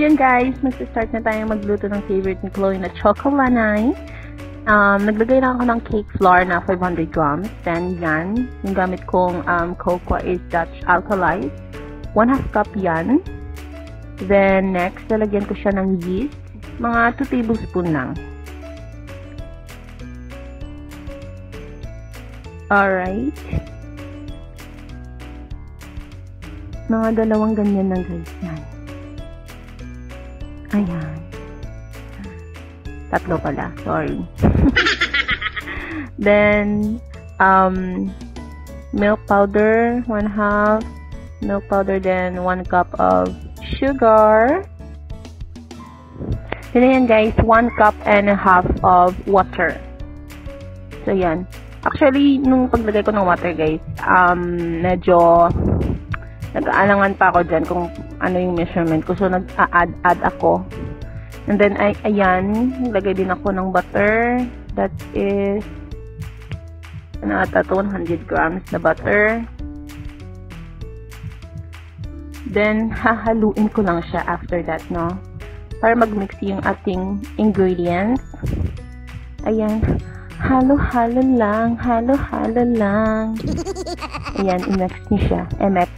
yun guys, mag-start na tayo magluto ng favorite ni Chloe na chocolanay. Naglagay lang ako ng cake flour na 500 grams. Then yan, yung gamit kong cocoa is Dutch Alkali. 1/2 cup yan. Then next, lalagyan ko siya ng yeast. Mga 2 tablespoon lang. Alright. Mga 2 ganyan lang guys. Yan. Ayan. 3 pala. Sorry. Then, milk powder, 1/2 milk powder, then 1 cup of sugar. Then yan guys, 1 cup and a half of water. So yan. Actually, nung paglagay ko ng water guys, medyo nag-aalangan pa ako dyan kung ano yung measurement ko. So, nag-add ako. And then, ayan, naglagay din ako ng butter. That is, ano ata to, 100 grams na butter. Then, hahaluin ko lang siya after that, no? Para mag-mix yung ating ingredients. Ayan. Halo-halo lang. Halo-halo lang. Ayan, i-mix niyo siya. MX.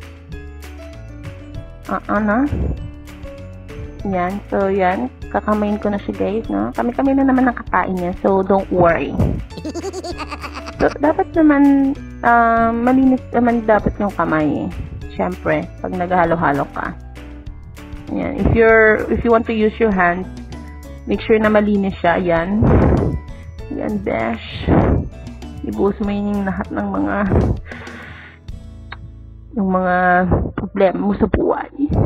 Na. Yan. So, yan. Kakamayin ko na siya, guys, no? Kami-kami na naman ang kakain niya. So, don't worry. So, dapat naman, malinis naman dapat yung kamay, eh. Siyempre, pag naghalo-halo ka. Yan. If you want to use your hands, make sure na malinis siya. Yan. Yan, dash. Ibuhos mo yung lahat ng mga problema mo sa buhay.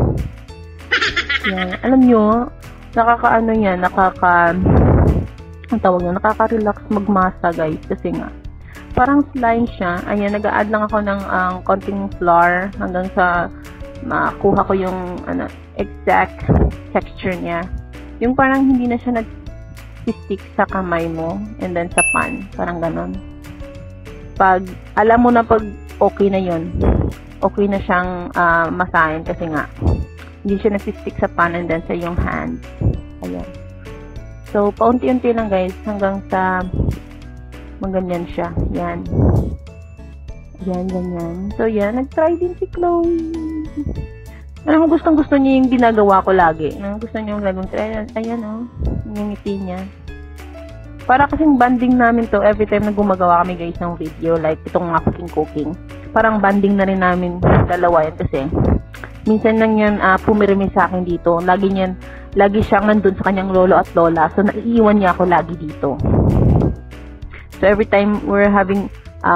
Yan. Alam nyo, nakakaano yan, ang tawag nyo, nakaka-relax magmasa guys, kasi nga, parang slime siya. Ayan, nag-a-add lang ako ng konting flour hanggang sa makuha ko yung exact texture niya. Yung parang hindi na siya nag-stick sa kamay mo and then sa pan, parang ganon. Pag, alam mo na pag okay na yun, okay na siyang masahin kasi nga hindi siya nag-stick sa pan and then sa yung hand. Ayan. So, paunti-unti lang guys hanggang sa maganyan siya. Yan. Yan, ganyan. So, yan. Nag-try din si Chloe. Alam mo, gustong-gusto niya yung ginagawa ko lagi. Gusto niya yung lagong try. Ayan, oh. Yung ngiti niya. Para kasing banding namin to every time na gumagawa kami guys ng video. Like, itong mga cooking. Parang banding na rin namin dalawa yan kasi minsan lang yan pumirmi sa akin dito. Lagi siyang nandun sa kanyang lolo at lola. So, naiiwan niya ako lagi dito. So, every time we're having,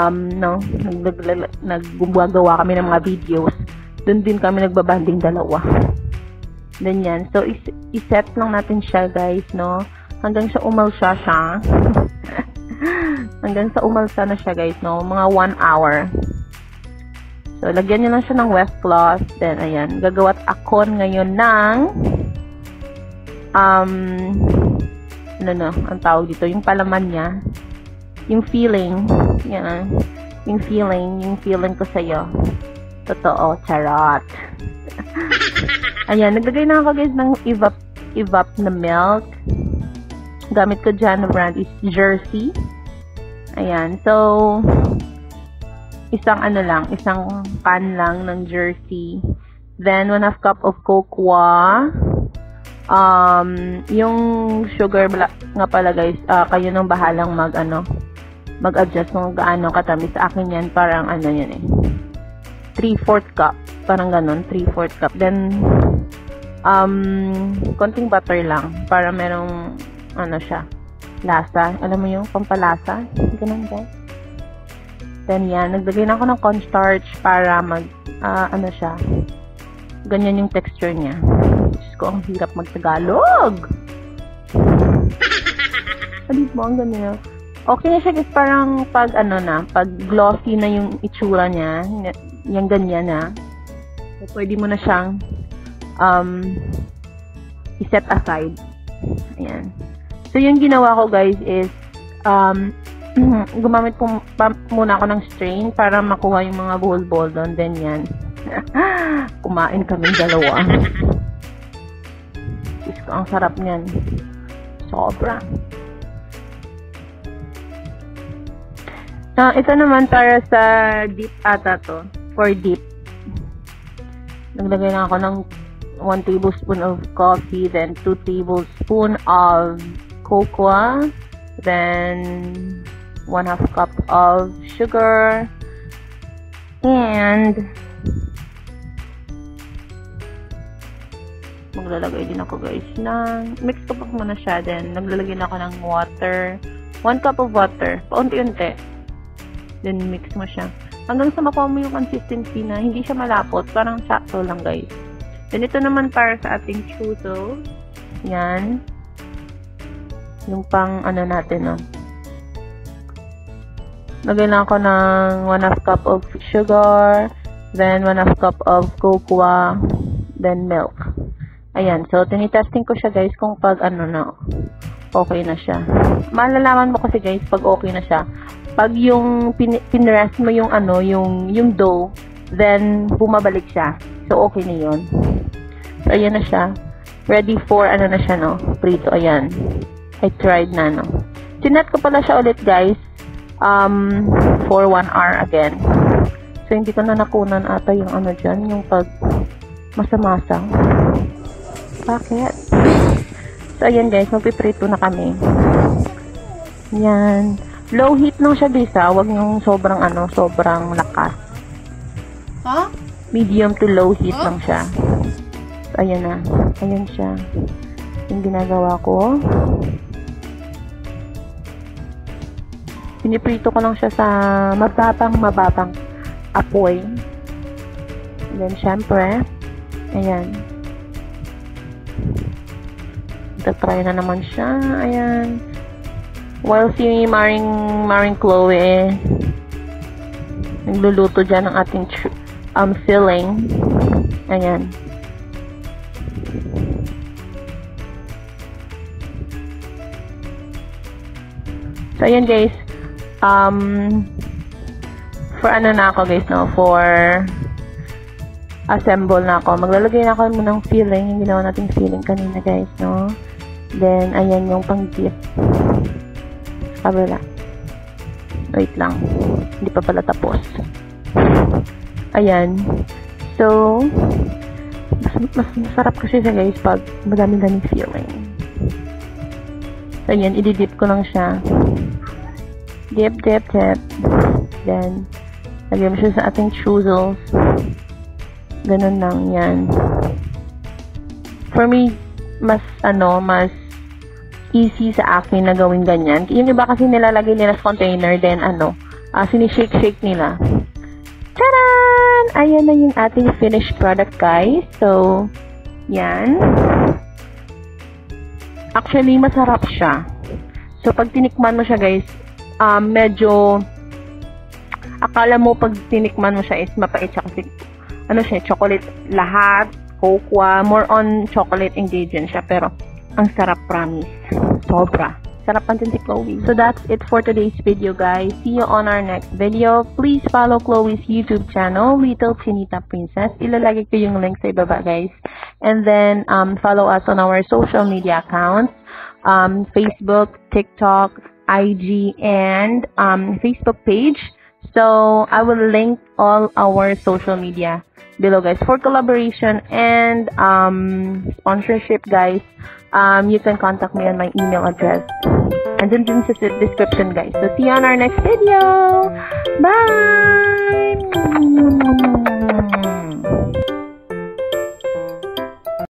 naggagawa kami ng mga videos, dun din kami nagbabanding dalawa. Then yan. So, iset lang natin siya, guys, no? Hanggang sa umalsa siya. Hanggang sa umalsa na siya, guys, no? Mga 1 hour. So, lagyan nyo lang siya ng washcloth. Then, ayan. Gagawa't ako ngayon ng ang tawag dito, yung palaman niya. Yung feeling. Yan. Yung feeling ko sa'yo. Totoo. Charot. Ayan. Naglagay na ako guys ng evap na milk. Gamit ko dyan na brand is Jersey. Ayan. So, isang pan lang ng Jersey. Then, 1/2 cup of cocoa. Yung sugar nga pala guys, kayo nang bahalang mag-adjust kung gaano katamis. Sa akin yan, parang yan eh. 3/4 cup. Parang ganon, 3/4 cup. Then, konting butter lang. Para merong, siya, lasa. Alam mo yung pampalasa? Ganon guys. Then yan, naglagay na ako ng cornstarch para siya. Ganyan yung texture niya. Diyos ko, ang hirap mag-Tagalog. Sabi mo, ang ganyan. Okay na siya guys, parang pag glossy na yung itsura niya, yung ganyan na. So, pwede mo na siyang i-set aside. Ayan. So, yung ginawa ko guys is, gumamit po muna ako ng strain para makuha yung mga buhol-buhol doon. Then yan. Kumain kami dalawa. Ang sarap niyan. Sobra. Ito naman para sa dip ata to. For dip. Naglagay na ako ng 1 tablespoon of coffee, then 2 tablespoon of cocoa, then 1/2 cup of sugar, and maglalagay din ako guys ng mix ko pa muna siya, then naglalagay na ako ng water, 1 cup of water, paunti-unti, then mix mo siya hanggang sa makuha mo yung consistency na hindi siya malapot, parang sakto lang guys. Then ito naman para sa ating churros, yan yung pang ano natin, no. Lagay lang ako ng 1/2 cup of sugar, then 1/2 cup of cocoa, then milk. Ayan, so tinitesting ko siya guys kung pag ano na, okay na siya. Malalaman mo kasi guys pag okay na siya pag yung pinrest mo yung ano, yung dough, then bumabalik siya. So okay na yun. So ayan na siya. Ready for ano na siya, no, prito. Ayan, I tried na, no. Tinat ko pala siya ulit guys for 1 hour again. So hindi ko na nakunan ata yung ano dyan, yung pag masa-masang. Bakit? So ayan guys, magpiprito na kami. Yan. Low heat lang siya guys, ha. Huwag yung sobrang ano, sobrang lakas. Huh? Medium to low heat lang siya. So ayan na. Ayan siya. Yung ginagawa ko. Piniprito ko lang siya sa mababang apoy. And then, syempre, ayan. Try na naman siya. Ayan. While si Maring Chloe nagluluto dyan ng ating filling. Ayan. So, ayan guys. For ano na ako guys, no? For assemble na ako. Maglalagay na ako ng filling. Yung ginawa nating filling kanina guys, no? Then, ayan yung pang-dip. Kabila. Wait lang. Hindi pa pala tapos. Ayan. So, mas masarap kasi siya guys pag madaming-daming filling. So, ayan. Ididip ko lang siya. Dip, dip, dip. Then, lagyan mo siya sa ating churros. Ganun lang yan. For me, mas easy sa akin na gawin ganyan. Yung iba kasi nilalagay nila sa container, then sinishake-shake nila. Taran! Ayan na yung ating finished product, guys. So, yan. Actually, masarap siya. So, pag tinikman mo siya, guys, medyo akala mo pag tinikman mo siya is mapait siya kasi chocolate lahat, cocoa, more on chocolate ingredient siya, pero ang sarap, promise. Sobra. Sarap pansin si Chloe. So that's it for today's video, guys. See you on our next video. Please follow Chloe's YouTube channel, Little Chinita Princess. Ilalagay ko yung link sa ibaba, guys. And then, follow us on our social media accounts. Facebook, TikTok, IG, and Facebook page. So, I will link all our social media below, guys, for collaboration and sponsorship, guys. You can contact me on my email address and then in the description, guys. So see you on our next video. Bye.